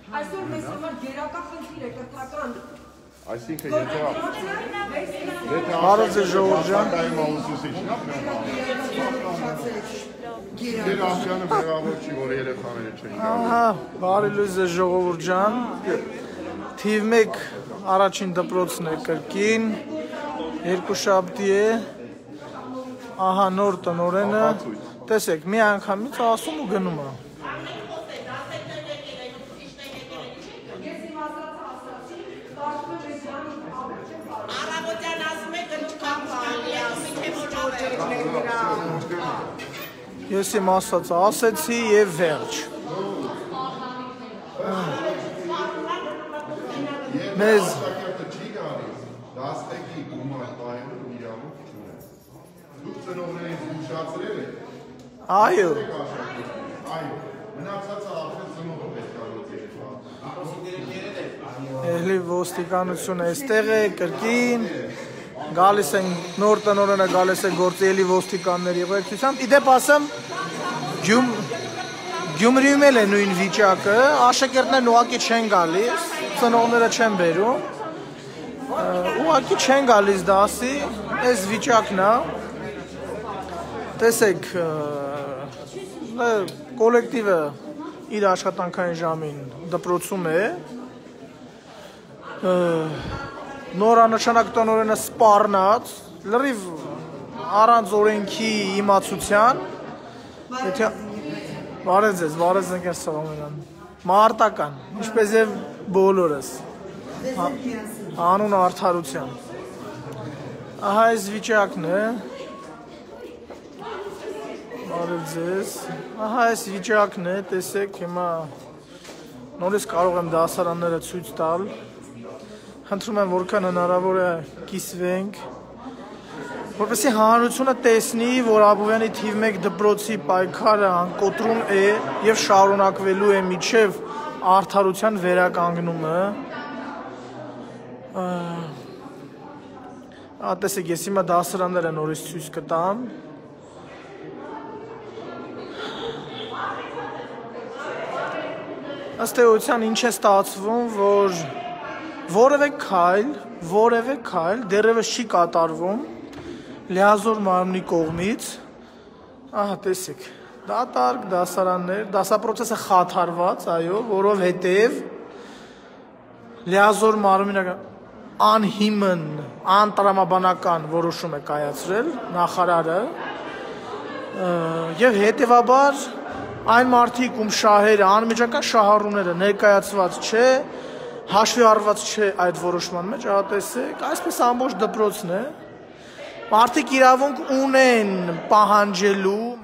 Այսօր մեզ համար գերակա խնդիր է կրթական Այսինքն Բարոց է Ժողովուրդ ջան։ Երաշյանը մեղավոր չի, որ երեխաները չեն գալու։ Ահա, բարի լույս է Ժողովուրդ ջան։ Թիվ 1 առաջին դպրոցն է կրկին, երկուշաբթի է։ Ահա նոր տնօրենը։ Տեսեք, մի անգամից ասում ու գնում է։ Ես իմ ասածը ասեցի և վերջ։ Մեզ Այո Էլի ոստիկանությունը էստեղ է, կրկին Գալիս են նոր տնօրենը գալիս է գործի էլի ոստիկանների ուղեկցությամբ։ Իդեպ ասեմ, Գյումրիում էլ է նույն վիճակը, աշակերտներն ուղղակի չեն գալիս, ծնողները չեն բերում, ուղղակի չեն գալիս դասի, այս վիճակն է։ Տեսեք, կոլեկտիվը իր աշխատանքային ժամին դպրոցում է, նորանշանակ տնօրենը սպառնած, լրիվ առանց օրենքի իմացության, բարև ձեզ, բարև ընկեր Սողոմոնյան, մարտական, ինչպես և բոլորս, անուն արդարության, ահա այս վիճակն է, բարև ձեզ, ահա այս վիճակն է, տեսեք, հիմա նորից կարող եմ դասարանները ցույց տալ, Խնդրում եմ որքան հնարավոր է կիսվենք, որպեսզի հանրությունը տեսնի, որ Աբովյանի թիվ 1 դպրոցի պայքարը անկոտրում է և շարունակվելու է մինչև արդարության վերականգնումը։ Տեսեք, ես հիմա դասարանները նորից ցույց կտամ։ Ըստ էության ինչ է ստացվում, որ Որևէ քայլ դեռևս չի կատարվում լիազոր մարմնի կողմից, ահա տեսեք, դատարկ դասարաններ, դասապրոցեսը խաթարված, այո, որովհետև լիազոր մարմինը անհիմն, անտրամաբանական որոշում է կայացրել նախարարը և հետևաբար այն մարդիկ, ում շահերը, անմիջական շահառուները ներկայացված չէ, հաշվի առված չէ այդ որոշման մեջ, ահա տեսեք, այսպես ամբողջ դպրոցն է, մարդիկ իրավունք ունեն պահանջելու,